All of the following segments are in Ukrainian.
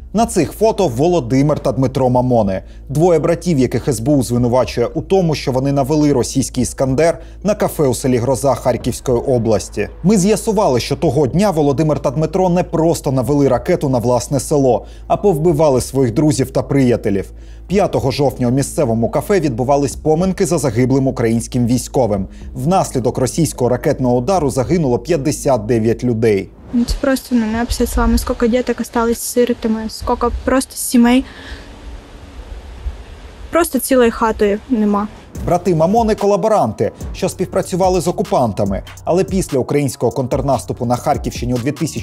На цих фото Володимир та Дмитро Мамони. Двоє братів, яких СБУ звинувачує у тому, що вони навели російський «Іскандер» на кафе у селі Гроза Харківської області. Ми з'ясували, що того дня Володимир та Дмитро не просто навели ракету на власне село, а повбивали своїх друзів та приятелів. 5 жовтня у місцевому кафе відбувались поминки за загиблим українським військовим. Внаслідок російського ракетного удару загинуло 59 людей. Це просто не описать словами, скільки діток осталось сиротами, скільки просто сімей. Просто цілої хати нема. Брати Мамони – колаборанти, що співпрацювали з окупантами, але після українського контрнаступу на Харківщині у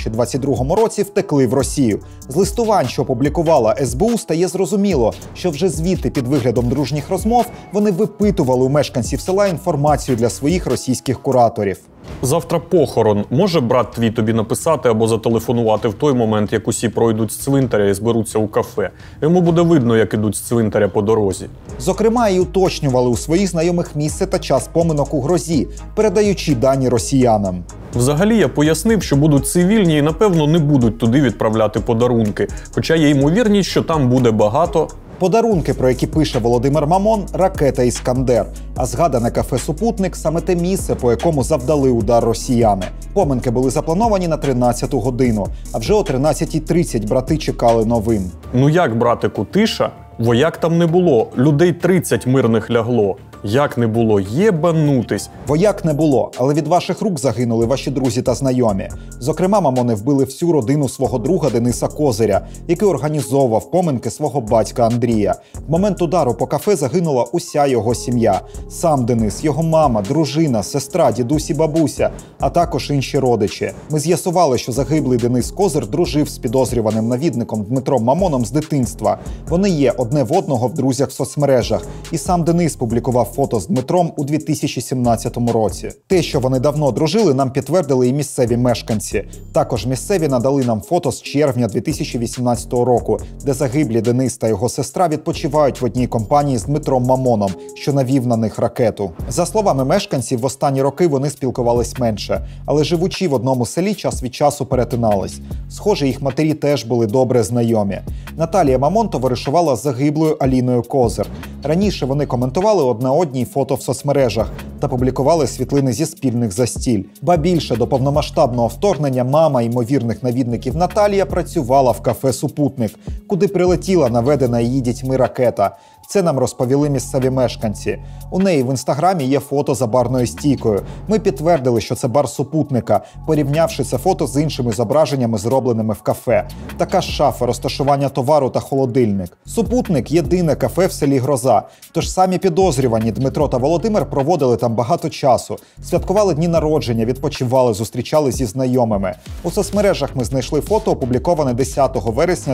2022 році втекли в Росію. З листувань, що опублікувала СБУ, стає зрозуміло, що вже звідти під виглядом дружніх розмов вони випитували у мешканців села інформацію для своїх російських кураторів. Завтра похорон. Може брат твій тобі написати або зателефонувати в той момент, як усі пройдуть з цвинтаря і зберуться у кафе. Йому буде видно, як ідуть з цвинтаря по дорозі. Зокрема, і уточнювали у своїх знайомих місце та час поминок у Грозі, передаючи дані росіянам. Взагалі я пояснив, що будуть цивільні і, напевно, не будуть туди відправляти подарунки. Хоча є ймовірність, що там буде багато... Подарунки, про які пише Володимир Мамон – ракета «Іскандер». А згадане кафе «Супутник» – саме те місце, по якому завдали удар росіяни. Поминки були заплановані на 13-ту годину, а вже о 13:30 брати чекали новин. Ну як, братику, тиша? Вояк там не було, людей 30 мирних лягло. Як не було, єбанутись. Вояк не було, але від ваших рук загинули ваші друзі та знайомі. Зокрема, Мамони вбили всю родину свого друга Дениса Козиря, який організовував поминки свого батька Андрія. В момент удару по кафе загинула уся його сім'я. Сам Денис, його мама, дружина, сестра, дідусь і бабуся, а також інші родичі. Ми з'ясували, що загиблий Денис Козир дружив з підозрюваним навідником Дмитром Мамоном з дитинства. Вони є одне в одного в друзях в соцмережах. І сам Денис публікував фото з Дмитром у 2017 році. Те, що вони давно дружили, нам підтвердили і місцеві мешканці. Також місцеві надали нам фото з червня 2018 року, де загиблі Денис та його сестра відпочивають в одній компанії з Дмитром Мамоном, що навів на них ракету. За словами мешканців, в останні роки вони спілкувались менше, але живучи в одному селі, час від часу перетинались. Схоже, їх матері теж були добре знайомі. Наталія Мамон товаришувала з загиблою Аліною Козир. Раніше вони коментували одна одній фото в соцмережах та публікували світлини зі спільних застіль. Ба більше, до повномасштабного вторгнення мама ймовірних навідників Наталія працювала в кафе «Супутник», куди прилетіла наведена її дітьми ракета. Це нам розповіли місцеві мешканці. У неї в інстаграмі є фото за барною стійкою. Ми підтвердили, що це бар «Супутника», порівнявши це фото з іншими зображеннями, зробленими в кафе. Така ж шафа, розташування товару та холодильник. «Супутник» – єдине кафе в селі Гроза. Тож самі підозрювані Дмитро та Володимир проводили там багато часу. Святкували дні народження, відпочивали, зустрічали зі знайомими. У соцмережах ми знайшли фото, опубліковане 10 вересня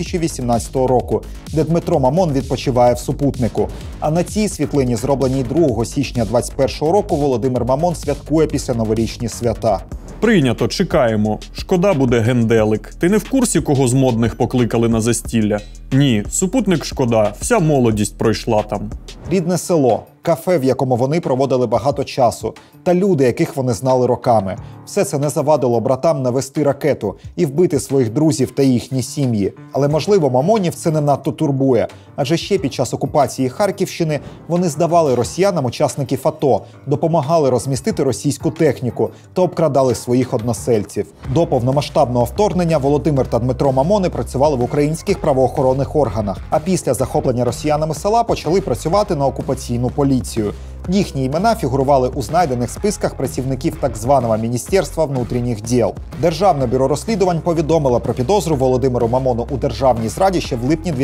2018 року, де Дмитро Мамон відпочиває в «Супутнику». А на цій світлині, зробленій 2 січня 2021 року, Володимир Мамон святкує після новорічні свята. Прийнято, чекаємо. Шкода буде генделик. Ти не в курсі, кого з модних покликали на застілля? Ні, «Супутник» шкода, вся молодість пройшла там. Рідне село, кафе, в якому вони проводили багато часу, та люди, яких вони знали роками. Все це не завадило братам навести ракету і вбити своїх друзів та їхні сім'ї. Але, можливо, Мамонів це не надто турбує, адже ще під час окупації Харківщини вони здавали росіянам учасників АТО, допомагали розмістити російську техніку та обкрадали своїх односельців. До повномасштабного вторгнення Володимир та Дмитро Мамони працювали в українських правоохоронних органах, а після захоплення росіянами села почали працювати на окупаційну поліцію. Їхні імена фігурували у знайдених списках працівників так званого Міністерства внутрішніх діл. Державне бюро розслідувань повідомило про підозру Володимиру Мамону у державній зраді ще в липні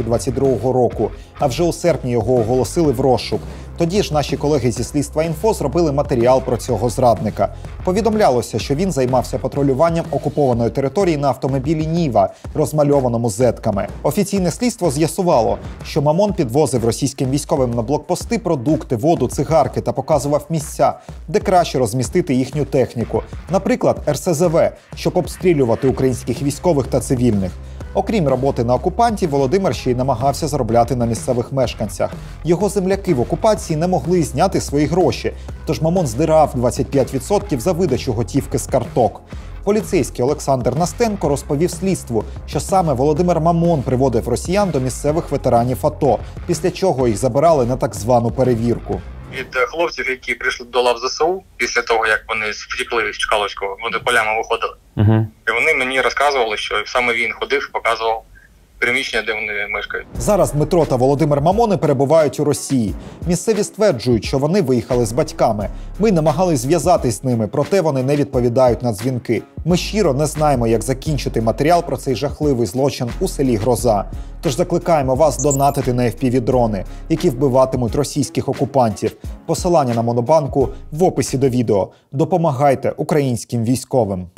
2022 року, а вже у серпні його оголосили в розшук. Тоді ж наші колеги зі Слідства Інфо зробили матеріал про цього зрадника. Повідомлялося, що він займався патрулюванням окупованої території на автомобілі «Ніва», розмальованому зетками. Офіційне слідство з'ясувало, що Мамон підвозив російським військовим на блокпости продукти, воду, цигарки та показував місця, де краще розмістити їхню техніку. Наприклад, РСЗВ, щоб обстрілювати українських військових та цивільних. Окрім роботи на окупантів, Володимир ще й намагався заробляти на місцевих мешканцях. Його земляки в окупації не могли зняти свої гроші, тож Мамон здирав 25% за видачу готівки з карток. Поліцейський Олександр Настенко розповів слідству, що саме Володимир Мамон приводив росіян до місцевих ветеранів АТО, після чого їх забирали на так звану перевірку. Від хлопців, які прийшли до лав ЗСУ, після того, як вони втекли з Чкаловського, вони полями виходили. І вони мені розказували, що саме він ходив, показував приміщення, де вони мешкають. Зараз Дмитро та Володимир Мамони перебувають у Росії. Місцеві стверджують, що вони виїхали з батьками. Ми намагались зв'язатись з ними, проте вони не відповідають на дзвінки. Ми щиро не знаємо, як закінчити матеріал про цей жахливий злочин у селі Гроза. Тож закликаємо вас донатити на FPV-дрони, які вбиватимуть російських окупантів. Посилання на Монобанку в описі до відео. Допомагайте українським військовим.